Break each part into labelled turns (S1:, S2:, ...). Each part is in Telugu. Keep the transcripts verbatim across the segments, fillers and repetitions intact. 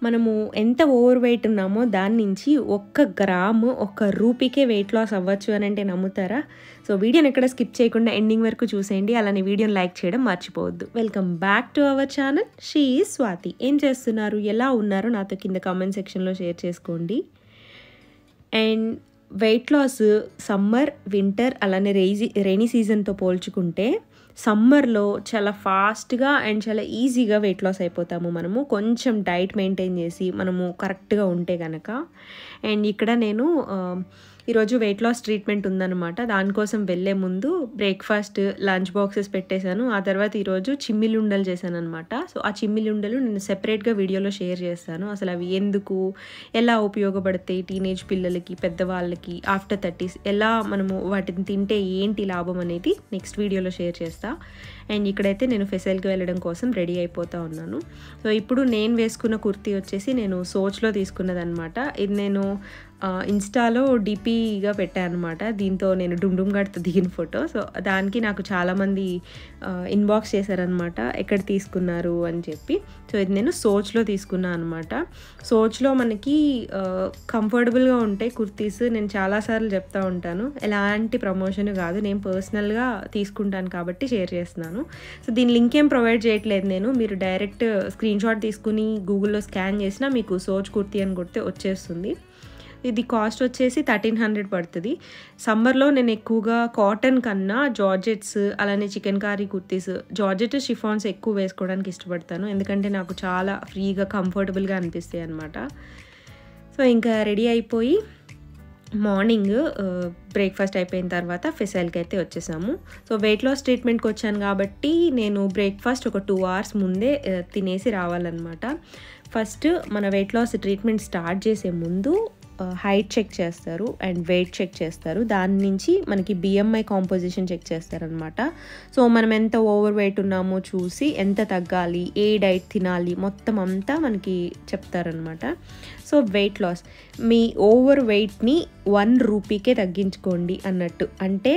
S1: మనము ఎంత ఓవర్ వెయిట్ ఉన్నామో దాని నుంచి ఒక్క గ్రాము ఒక్క రూపీకే వెయిట్ లాస్ అవ్వచ్చు అని అంటే నమ్ముతారా? సో వీడియోని ఎక్కడ స్కిప్ చేయకుండా ఎండింగ్ వరకు చూసేయండి. అలానే వీడియోని లైక్ చేయడం మర్చిపోవద్దు. Welcome back to our channel. She is Swathi. ఏం చేస్తున్నారు, ఎలా ఉన్నారు నాతో కింద కామెంట్ సెక్షన్లో షేర్ చేసుకోండి. And weight loss summer, winter అలానే రైజీ రైనీ సీజన్తో పోల్చుకుంటే సమ్మర్లో చాలా ఫాస్ట్గా అండ్ చాలా ఈజీగా వెయిట్ లాస్ అయిపోతాము మనము, కొంచెం డైట్ మెయింటైన్ చేసి మనము కరెక్ట్గా ఉంటే కనుక. అండ్ ఇక్కడ నేను ఈరోజు వెయిట్ లాస్ ట్రీట్మెంట్ ఉందన్నమాట. దానికోసం వెళ్ళే ముందు బ్రేక్ఫాస్ట్, లంచ్ బాక్సెస్ పెట్టేశాను. ఆ తర్వాత ఈరోజు చిమ్మిలి ఉండలు చేశాను అనమాట. సో ఆ చిమ్మిలి ఉండలు నేను సెపరేట్గా వీడియోలో షేర్ చేస్తాను. అసలు అవి ఎందుకు, ఎలా ఉపయోగపడతాయి టీనేజ్ పిల్లలకి, పెద్దవాళ్ళకి, ఆఫ్టర్ థర్టీస్ ఎలా మనము వాటిని తింటే ఏంటి లాభం అనేది నెక్స్ట్ వీడియోలో షేర్ చేస్తాను. అండ్ ఇక్కడైతే నేను ఫెసైల్కి వెళ్ళడం కోసం రెడీ అయిపోతూ ఉన్నాను. సో ఇప్పుడు నేను వేసుకున్న కుర్తీ వచ్చేసి నేను సోచ్లో తీసుకున్నదనమాట. ఇది నేను ఇన్స్టాలో డిపిగా పెట్టాను అనమాట. దీంతో నేను డుమ్ డుమ్ గడితో దిగిన ఫోటో. సో దానికి నాకు చాలామంది ఇన్బాక్స్ చేశారనమాట, ఎక్కడ తీసుకున్నారు అని చెప్పి. సో ఇది నేను సోచ్లో తీసుకున్నాను అనమాట. సోచ్లో మనకి కంఫర్టబుల్గా ఉంటాయి కుర్తీస్. నేను చాలాసార్లు చెప్తా ఉంటాను, ఎలాంటి ప్రమోషన్ కాదు, నేను పర్సనల్గా తీసుకుంటాను కాబట్టి షేర్ చేస్తున్నాను. సో దీని లింక్ ఏం ప్రొవైడ్ చేయట్లేదు నేను. మీరు డైరెక్ట్ స్క్రీన్ షాట్ తీసుకుని గూగుల్లో స్కాన్ చేసినా మీకు సోచ్ కుర్తీ అని కొడితే వచ్చేస్తుంది. ఇది కాస్ట్ వచ్చేసి థర్టీన్ హండ్రెడ్ పడుతుంది. సమ్మర్లో నేను ఎక్కువగా కాటన్ కన్నా జార్జెట్స్ అలానే chikankari kurtis, georgette chiffons ఎక్కువ వేసుకోవడానికి ఇష్టపడతాను, ఎందుకంటే నాకు చాలా ఫ్రీగా కంఫర్టబుల్గా అనిపిస్తాయి అన్నమాట. సో ఇంకా రెడీ అయిపోయి మార్నింగ్ బ్రేక్ఫాస్ట్ అయిపోయిన తర్వాత ఫెసైల్కి అయితే వచ్చేసాము. సో వెయిట్ లాస్ ట్రీట్మెంట్కి వచ్చాను కాబట్టి నేను బ్రేక్ఫాస్ట్ ఒక టూ అవర్స్ ముందే తినేసి రావాలన్నమాట. ఫస్ట్ మన వెయిట్ లాస్ ట్రీట్మెంట్ స్టార్ట్ చేసే ముందు హైట్ చెక్ చేస్తారు అండ్ వెయిట్ చెక్ చేస్తారు. దాని నుంచి మనకి బిఎంఐ కాంపోజిషన్ చెక్ చేస్తారనమాట. సో మనం ఎంత ఓవర్ వెయిట్ ఉన్నామో చూసి ఎంత తగ్గాలి, ఏ డైట్ తినాలి మొత్తం అంతా మనకి చెప్తారనమాట. సో వెయిట్ లాస్, మీ ఓవర్ వెయిట్ని వన్ రూపీకే తగ్గించుకోండి అన్నట్టు. అంటే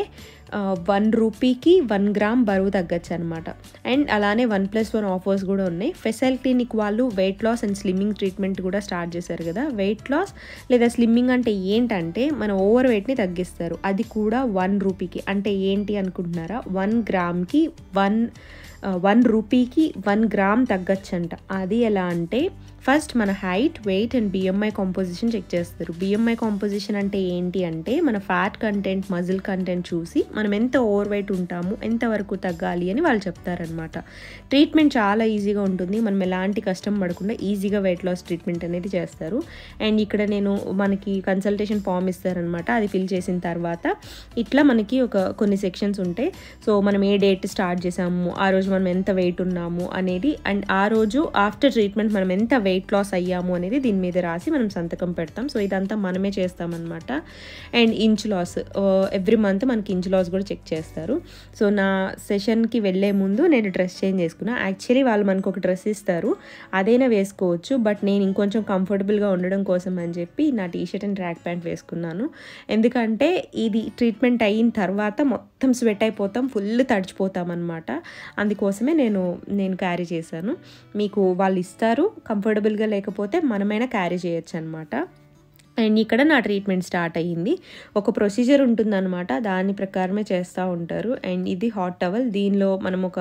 S1: వన్ రూపీకి వన్ గ్రామ్ బరువు తగ్గచ్చు అనమాట. అండ్ అలానే వన్ ప్లస్ వన్ ఆఫర్స్ కూడా ఉన్నాయి. ఫెసైల్ క్లినిక్ వాళ్ళు weight loss and slimming treatment కూడా స్టార్ట్ చేశారు కదా. వెయిట్ లాస్ లేదా స్లిమ్మింగ్ అంటే ఏంటంటే మన ఓవర్ వెయిట్ని తగ్గిస్తారు, అది కూడా వన్ రూపీకి. అంటే ఏంటి అనుకుంటున్నారా, వన్ గ్రామ్కి వన్ వన్ రూపీకి వన్ గ్రామ్ తగ్గచ్చంట. అది ఎలా అంటే ఫస్ట్ మన height, weight and BMI composition check చేస్తారు. బిఎంఐ కాంపోజిషన్ అంటే ఏంటి అంటే మన ఫ్యాట్ కంటెంట్, మజిల్ కంటెంట్ చూసి మనం ఎంత ఓవర్ వెయిట్ ఉంటాము, ఎంతవరకు తగ్గాలి అని వాళ్ళు చెప్తారనమాట. ట్రీట్మెంట్ చాలా ఈజీగా ఉంటుంది, మనం ఎలాంటి కష్టం పడకుండా ఈజీగా వెయిట్ లాస్ ట్రీట్మెంట్ అనేది చేస్తారు. అండ్ ఇక్కడ నేను మనకి కన్సల్టేషన్ ఫామ్ ఇస్తారనమాట. అది ఫిల్ చేసిన తర్వాత ఇట్లా మనకి ఒక కొన్ని సెక్షన్స్ ఉంటాయి. సో మనం ఏ డేట్ స్టార్ట్ చేసాము, ఆ రోజు మనం ఎంత వెయిట్ ఉన్నాము అనేది, అండ్ ఆ రోజు ఆఫ్టర్ ట్రీట్మెంట్ మనం ఎంత వెయిట్ లాస్ అయ్యాము అనేది దీని మీద రాసి మనం సంతకం పెడతాం. సో ఇదంతా మనమే చేస్తామన్నమాట. And inch loss, every month మనకి ఇంచ్ లాస్ కూడా చెక్ చేస్తారు. సో నా సెషన్కి వెళ్ళే ముందు నేను డ్రెస్ చేంజ్ చేసుకున్నా. యాక్చువల్లీ వాళ్ళు మనకు ఒక డ్రెస్ ఇస్తారు, అదైనా వేసుకోవచ్చు, బట్ నేను ఇంకొంచెం కంఫర్టబుల్గా ఉండడం కోసం అని చెప్పి నా టీషర్ట్ అండ్ ట్రాక్ ప్యాంట్ వేసుకున్నాను. ఎందుకంటే ఇది ట్రీట్మెంట్ అయిన తర్వాత మొత్తం స్వెట్ అయిపోతాం, ఫుల్ తడిచిపోతాం అనమాట. అందుకోసమే నేను నేను క్యారీ చేశాను. మీకు వాళ్ళు ఇస్తారు, కంఫర్టబుల్గా లేకపోతే మనమైనా క్యారీ చేయొచ్చు అనమాట. అండ్ ఇక్కడ నా ట్రీట్మెంట్ స్టార్ట్ అయ్యింది. ఒక ప్రొసీజర్ ఉంటుందన్నమాట, దాని ప్రకారమే చేస్తూ ఉంటారు. అండ్ ఇది హాట్ టవల్, దీనిలో మనం ఒక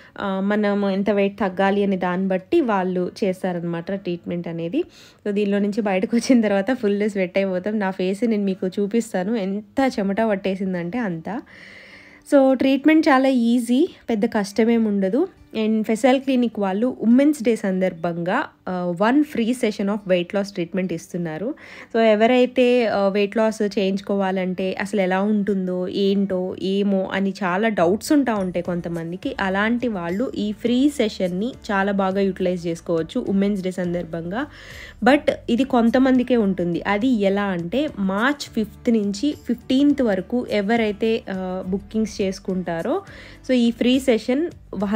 S1: మనం ఎంత వెయిట్ తగ్గాలి అనే దాన్ని బట్టి వాళ్ళు చేస్తారనమాట ట్రీట్మెంట్ అనేది. సో దీనిలో నుంచి బయటకు వచ్చిన తర్వాత ఫుల్ స్వెట్ అయిపోతాం. నా ఫేస్ నేను మీకు చూపిస్తాను, ఎంత చెమట పట్టేసిందంటే అంత. సో ట్రీట్మెంట్ చాలా ఈజీ, పెద్ద కష్టమేమి ఉండదు. అండ్ ఫెసైల్ క్లినిక్ వాళ్ళు ఉమెన్స్ డే సందర్భంగా one free session of weight loss treatment ఇస్తున్నారు. సో ఎవరైతే వెయిట్ లాస్ చేయించుకోవాలంటే అసలు ఎలా ఉంటుందో ఏంటో ఏమో అని చాలా డౌట్స్ ఉంటా ఉంటాయి కొంతమందికి, అలాంటి వాళ్ళు ఈ ఫ్రీ సెషన్ని చాలా బాగా యూటిలైజ్ చేసుకోవచ్చు ఉమెన్స్ డే సందర్భంగా. బట్ ఇది కొంతమందికే ఉంటుంది. అది ఎలా అంటే మార్చ్ ఫిఫ్త్ నుంచి ఫిఫ్టీన్త్ వరకు ఎవరైతే బుకింగ్స్ చేసుకుంటారో సో ఈ free session hundred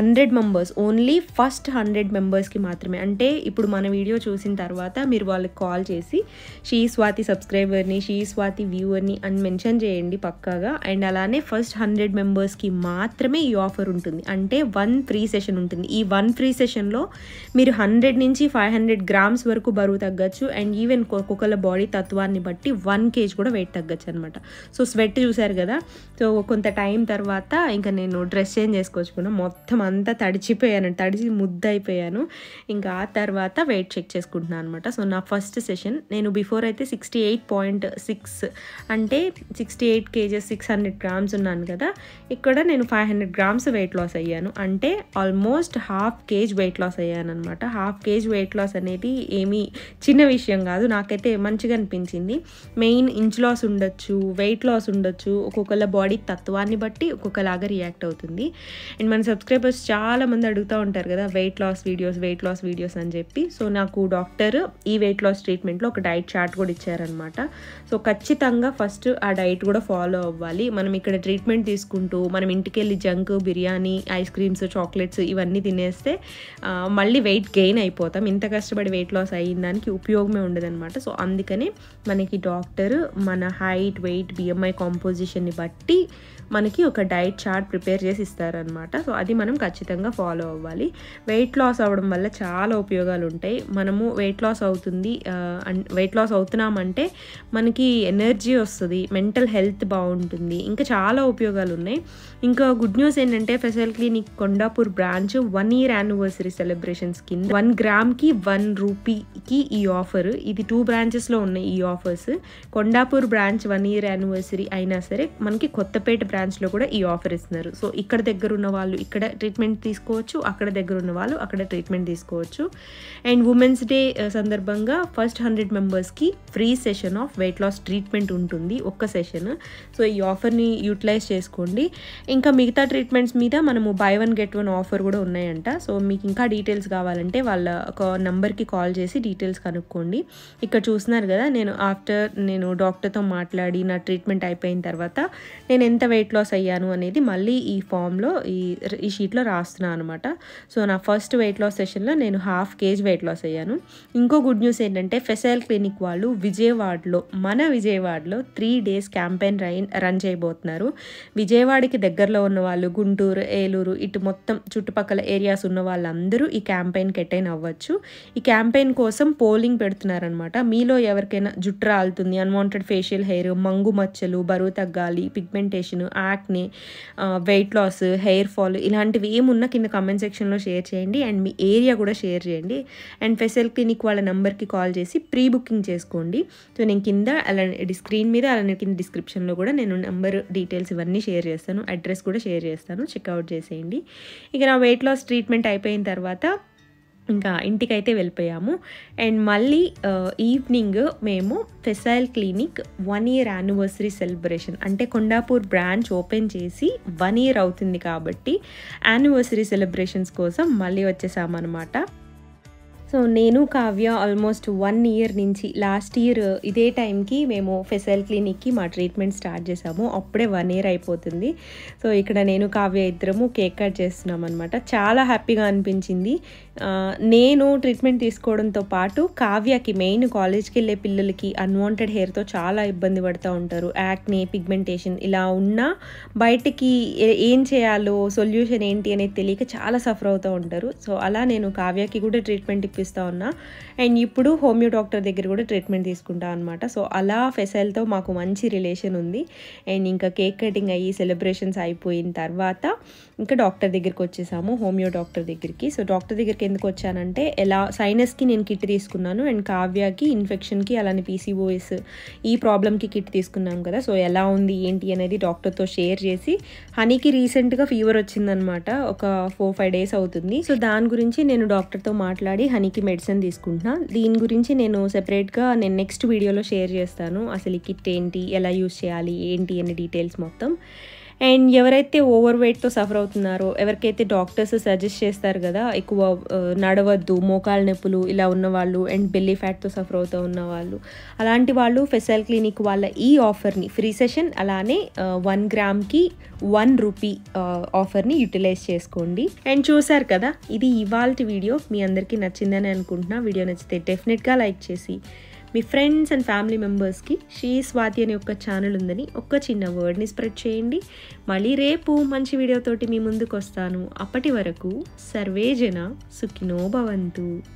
S1: members, only first hundred మెంబర్స్కి మాత్రమే. అంటే ఇప్పుడు మన వీడియో చూసిన తర్వాత మీరు వాళ్ళకి కాల్ చేసి షీ స్వాతి సబ్స్క్రైబర్ని, షీ స్వాతి వ్యూవర్ని అని మెన్షన్ చేయండి పక్కాగా. అండ్ అలానే ఫస్ట్ హండ్రెడ్ మెంబర్స్కి మాత్రమే ఈ ఆఫర్ ఉంటుంది. అంటే వన్ ఫ్రీ సెషన్ ఉంటుంది. ఈ వన్ ఫ్రీ సెషన్లో మీరు హండ్రెడ్ నుంచి ఫైవ్ హండ్రెడ్ గ్రామ్స్ వరకు బరువు తగ్గచ్చు. అండ్ ఈవెన్ ఒక్కొక్కళ్ళ బాడీ తత్వాన్ని బట్టి వన్ కేజ్ కూడా వెయిట్ తగ్గచ్చు అనమాట. సో స్వెట్ చూసారు కదా. సో కొంత టైం తర్వాత ఇంకా నేను డ్రెస్ చేంజ్ చేసుకొచ్చుకున్నాను. మొత్తం అంతా తడిచిపోయాను, తడిచి ముద్ద అయిపోయాను. ఇంకా ఆ తర్వాత వెయిట్ చెక్ చేసుకుంటున్నాను అనమాట. సో నా ఫస్ట్ సెషన్ నేను బిఫోర్ అయితే సిక్స్టీ ఎయిట్ పాయింట్ సిక్స్ అంటే sixty eight kgs six hundred grams ఉన్నాను కదా. ఇక్కడ నేను five hundred grams weight loss అయ్యాను. అంటే almost half kg weight loss అయ్యాను అనమాట. హాఫ్ కేజ్ వెయిట్ లాస్ అనేది ఏమీ చిన్న విషయం కాదు. నాకైతే మంచిగా అనిపించింది. మెయిన్ ఇంచ్ లాస్ ఉండొచ్చు, వెయిట్ లాస్ ఉండొచ్చు, ఒక్కొక్కళ్ళ బాడీ తత్వాన్ని బట్టి ఒక్కొక్కలాగా రియాక్ట్ అవుతుంది. అండ్ మన సబ్స్క్రైబర్స్ చాలామంది అడుగుతూ ఉంటారు కదా weight loss videos weight loss videos అని చెప్పి. సో నాకు డాక్టర్ ఈ వెయిట్ లాస్ ట్రీట్మెంట్లో ఒక డైట్ చార్ట్ కూడా ఇచ్చారనమాట. సో ఖచ్చితంగా ఫస్ట్ ఆ డైట్ కూడా ఫాలో అవ్వాలి. మనం ఇక్కడ ట్రీట్మెంట్ తీసుకుంటూ మనం ఇంటికి వెళ్ళి junk, biryani, ice creams, chocolates ఇవన్నీ తినేస్తే మళ్ళీ వెయిట్ గెయిన్ అయిపోతాం. ఇంత కష్టపడి వెయిట్ లాస్ అయిన దానికి ఉపయోగమే ఉండదన్నమాట. సో అందుకనే మనకి డాక్టర్ మన హైట్, వెయిట్, బిఎంఐ కాంపోజిషన్ని బట్టి మనకి ఒక డైట్ చార్ట్ ప్రిపేర్ చేసి ఇస్తారనమాట. సో అది మనం ఖచ్చితంగా ఫాలో అవ్వాలి. వెయిట్ లాస్ అవ్వడం వల్ల చాలా ఉపయోగాలు ఉంటాయి. మనము వెయిట్ లాస్ అవుతుంది వెయిట్ లాస్ అవుతున్నామంటే మనకి ఎనర్జీ వస్తుంది, మెంటల్ హెల్త్ బాగుంటుంది, ఇంకా చాలా ఉపయోగాలు ఉన్నాయి. ఇంకా గుడ్ న్యూస్ ఏంటంటే Facile clinic Kondapur branch one year anniversary celebrations కింద వన్ గ్రామ్కి వన్ రూపీకి ఈ ఆఫర్. ఇది టూ బ్రాంచెస్లో ఉన్నాయి ఈ offers. Kondapur branch one year anniversary అయినా సరే మనకి కొత్తపేట బ్రాంచ్లో కూడా ఈ ఆఫర్ ఇస్తున్నారు. సో ఇక్కడ దగ్గర ఉన్న వాళ్ళు ఇక్కడ ట్రీట్మెంట్ తీసుకోవచ్చు, అక్కడ దగ్గర ఉన్న వాళ్ళు అక్కడ ట్రీట్మెంట్ తీసుకోవచ్చు. అండ్ ఉమెన్స్ డే సందర్భంగా ఫస్ట్ హండ్రెడ్ మెంబర్స్కి free session of weight loss treatment ఉంటుంది, ఒక్క సెషన్. సో ఈ ఆఫర్ని యూటిలైజ్ చేసుకోండి. ఇంకా మిగతా ట్రీట్మెంట్స్ మీద మనము buy one get one offer కూడా ఉన్నాయంట. సో మీకు ఇంకా డీటెయిల్స్ కావాలంటే వాళ్ళ ఒక నెంబర్కి కాల్ చేసి డీటెయిల్స్ కనుక్కోండి. ఇక్కడ చూస్తున్నారు కదా, నేను ఆఫ్టర్ నేను డాక్టర్తో మాట్లాడి నా ట్రీట్మెంట్ అయిపోయిన తర్వాత నేను ఎంత వెయిట్ లాస్ అయ్యాను అనేది మళ్ళీ ఈ ఫామ్లో ఈ ఈ షీట్లో రాస్తున్నాను అనమాట. సో నా ఫస్ట్ వెయిట్ లాస్ సెషన్లో నేను హాఫ్ కేజ్ వెయిట్ లాస్ అయ్యాను. ఇంకో గుడ్ న్యూస్ ఏంటంటే ఫెసైల్ క్లినిక్ వాళ్ళు విజయవాడలో మన విజయవాడలో three days campaign run run చేయబోతున్నారు. విజయవాడకి దగ్గరలో ఉన్న వాళ్ళు, గుంటూరు, ఏలూరు ఇటు మొత్తం చుట్టుపక్కల ఏరియాస్ ఉన్న వాళ్ళందరూ ఈ క్యాంపెయిన్కి అటెండ్ అవ్వచ్చు. ఈ క్యాంపెయిన్ కోసం పోలింగ్ పెడుతున్నారనమాట. మీలో ఎవరికైనా జుట్టు రాలుతుంది, అన్వాంటెడ్ ఫేషియల్ హెయిర్, మంగు మచ్చలు, బరువు తగ్గాలి, pigmentation, acne, weight loss, hair fall ఇలాంటివి ఏమున్నా కింద కామెంట్ సెక్షన్లో షేర్ చేయండి. అండ్ మీ ఏరియా కూడా షేర్ చేయండి. అండ్ ఫెసైల్ క్లినిక్ వాళ్ళ నెంబర్కి కాల్ చేసి ప్రీ బుకింగ్ చేసుకోండి. సో నేను కింద అలానే స్క్రీన్ మీద అలానే కింద డిస్క్రిప్షన్లో కూడా నేను నెంబర్ డీటెయిల్స్ ఇవన్నీ షేర్ చేస్తాను, అడ్రస్ కూడా షేర్ చేస్తాను, చెక్అవుట్ చేసేయండి. ఇక నా వెయిట్ లాస్ ట్రీట్మెంట్ అయిపోయిన తర్వాత ఇంకా ఇంటికైతే వెళ్ళిపోయాము. అండ్ మళ్ళీ ఈవినింగ్ మేము Facile clinic one year anniversary celebration అంటే కొండాపూర్ బ్రాంచ్ ఓపెన్ చేసి వన్ ఇయర్ అవుతుంది కాబట్టి యానివర్సరీ సెలబ్రేషన్స్ కోసం మళ్ళీ వచ్చేసామన్నమాట. సో నేను కావ్య ఆల్మోస్ట్ వన్ ఇయర్ నుంచి లాస్ట్ ఇయర్ ఇదే టైంకి మేము ఫెసైల్ క్లినిక్కి మా ట్రీట్మెంట్ స్టార్ట్ చేసాము. అప్పుడే వన్ ఇయర్ అయిపోతుంది. సో ఇక్కడ నేను కావ్య ఇద్దరము కేక్ కట్ చేస్తున్నాం అనమాట. చాలా హ్యాపీగా అనిపించింది. నేను ట్రీట్మెంట్ తీసుకోవడంతో పాటు కావ్యకి మెయిన్ కాలేజ్కి వెళ్ళే పిల్లలకి అన్వాంటెడ్ హెయిర్తో చాలా ఇబ్బంది పడుతూ ఉంటారు. యాక్నే, పిగ్మెంటేషన్ ఇలా ఉన్నా బయటికి ఏం చేయాలో సొల్యూషన్ ఏంటి అనేది తెలియక చాలా సఫర్ అవుతూ ఉంటారు. సో అలా నేను కావ్యకి కూడా ట్రీట్మెంట్ ఇప్పిస్తూ ఉన్నా. అండ్ ఇప్పుడు హోమియో డాక్టర్ దగ్గర కూడా ట్రీట్మెంట్ తీసుకుంటా అనమాట. సో అలా ఫెసైల్తో మాకు మంచి రిలేషన్ ఉంది. అండ్ ఇంకా కేక్ కటింగ్ అయ్యి సెలబ్రేషన్స్ అయిపోయిన తర్వాత ఇంకా డాక్టర్ దగ్గరికి వచ్చేసాము, హోమియో డాక్టర్ దగ్గరికి. సో డాక్టర్ దగ్గరికి ఎందుకు వచ్చానంటే ఎలా సైనస్కి నేను కిట్ తీసుకున్నాను అండ్ కావ్యకి ఇన్ఫెక్షన్కి అలానే పీసీఓఎస్ ఈ ప్రాబ్లమ్కి కిట్ తీసుకున్నాం కదా. సో ఎలా ఉంది ఏంటి అనేది డాక్టర్తో షేర్ చేసి, హనీకి రీసెంట్గా ఫీవర్ వచ్చిందనమాట, ఒక ఫోర్ ఫైవ్ డేస్ అవుతుంది. సో దాని గురించి నేను డాక్టర్తో మాట్లాడి హనీకి మెడిసిన్ తీసుకుంటున్నా. దీని గురించి నేను సెపరేట్గా నేను నెక్స్ట్ వీడియోలో షేర్ చేస్తాను. అసలు ఈ కిట్ ఏంటి, ఎలా యూజ్ చేయాలి ఏంటి అనే డీటెయిల్స్ మొత్తం. అండ్ ఎవరైతే ఓవర్ వెయిట్తో సఫర్ అవుతున్నారో, ఎవరికైతే డాక్టర్స్ సజెస్ట్ చేస్తారు కదా ఎక్కువ నడవద్దు, మోకాల నొప్పులు ఇలా ఉన్నవాళ్ళు అండ్ బెల్లీ ఫ్యాట్తో సఫర్ అవుతూ ఉన్నవాళ్ళు, అలాంటి వాళ్ళు ఫెసైల్ క్లినిక్ వాళ్ళ ఈ ఆఫర్ని ఫ్రీ సెషన్ అలానే వన్ గ్రామ్కి వన్ రూపీ ఆఫర్ని యూటిలైజ్ చేసుకోండి. అండ్ చూసారు కదా, ఇది ఇవాల్టి వీడియో. మీ అందరికీ నచ్చిందని అనుకుంటున్నా. వీడియో నచ్చితే డెఫినెట్గా లైక్ చేసి మీ ఫ్రెండ్స్ అండ్ ఫ్యామిలీ మెంబర్స్కి శ్రీ స్వాతి అనే ఒక ఛానల్ ఉందని ఒక చిన్న వర్డ్ని స్ప్రెడ్ చేయండి. మళ్ళీ రేపు మంచి వీడియోతోటి మీ ముందుకు వస్తాను. అప్పటి వరకు సర్వే జన సుఖినో భవంతు.